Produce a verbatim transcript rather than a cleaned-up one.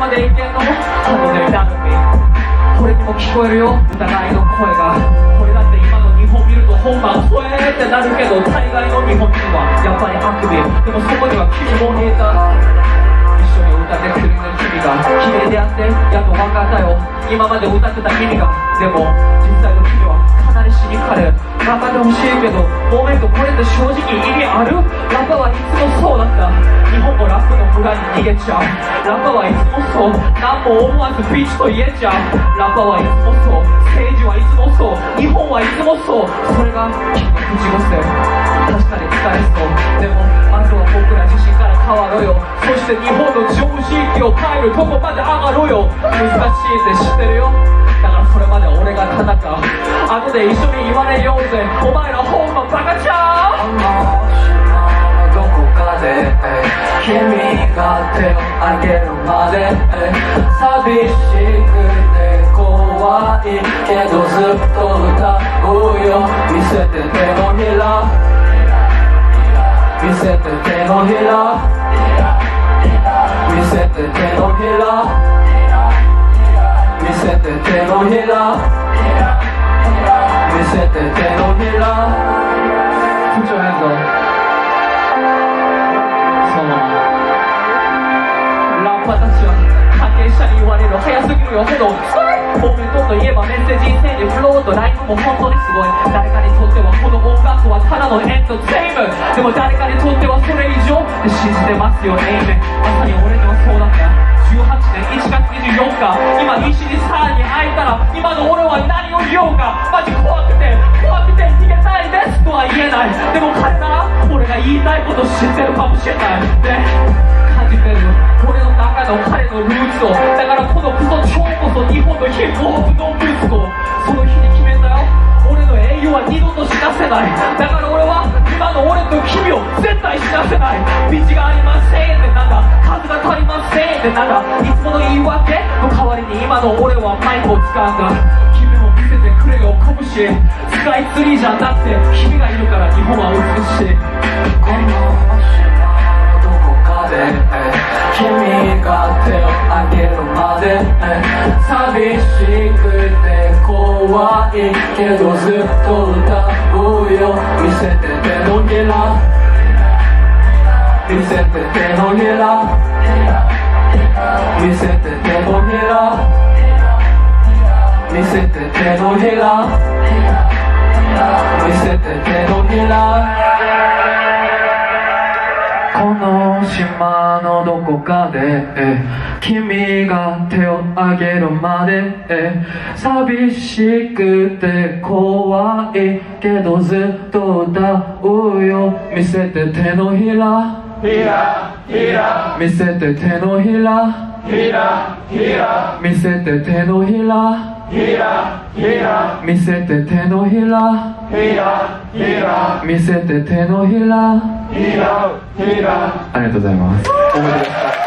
までいけんの？後で頼み。俺にも聞こえるよ、疑いの声が。これだって今の日本見ると本番ほえーってなるけど、大概の日本人はやっぱりあくび。でもそこには君も見えた。一緒に歌ってくれる君が綺麗であってやっと分かったよ。今まで歌ってた君が。でも実際の君はかなりシニカル。頑張ってほしいけどモメントこれって正直意味ある？ラッパはいつもそうだった。日本もラップの村に逃げちゃう。ラッパはいつもそう。何も思わずビーチと言えちゃう。ラッパはいつもそう。政治はいつもそう。日本はいつもそう。それが君の口癖。確かに疲れそう。でもまずは僕ら自身から変わろうよ。そして日本の常識を変えるとこまで上がろうよ。難しいって知ってるよ。だからそれまで俺が田中。後で一緒に言われようぜ。お前らほんまバカちゃう。 どこかで君が手を挙げるまで寂しくて怖いけどずっと歌うよ。見せて手のひら、見せて手のひら、見せて手のひら、見せて手のひら、見せて手のひら。 Put your hands up。そのラッパーたちは関係者に言われる早すぎるよほどモメントといえばメッセージ性にフローとライブも本当にすごい。誰かにとってはこの音楽はただのエンターテインメント。でも誰かにとってはそれ以上で信じてますよエイメン。まさに俺にはそうだった。じゅうはちねんいちがつにじゅうよっか今必死にさらに会えたら今の俺は何を言おうか。マジ怖くて怖くて逃げたいですとは言えない。でも彼なら俺が言いたいこと知ってるかもしれない。で感じてる俺の中の彼のルーツを。だからこのクソ超こそ日本のヒップホップの息子。その日に決めたよ。俺の英雄は二度と死なせない。だから俺は今の俺と君を絶対死なせない。道がありませんってなんだ、数が足りませんってなんだ、いつもの言い訳の代わりに今の俺はマイクを使うんだ。君も見せてくれよ拳。スカイツリーじゃなくて君がいるから日本は美しい。 この島のどこかで君が手を挙げるまで寂しくて怖いけどずっと歌うよ。見せて手のひら、見せて手のひら、見せて手のひら、見せて手のひら、見せて手のひら。この島のどこかで君が手を挙げるまで寂しくて怖いけどずっと歌うよ。見せて手のひら、 ひらひら、 見せて手のひら、 ひらひら、 見せて手のひら、 ひらひら、 見せて手のひら、 ひらひら、 見せて手のひら。 ひらひら。 ありがとうございます。おめでとうございます。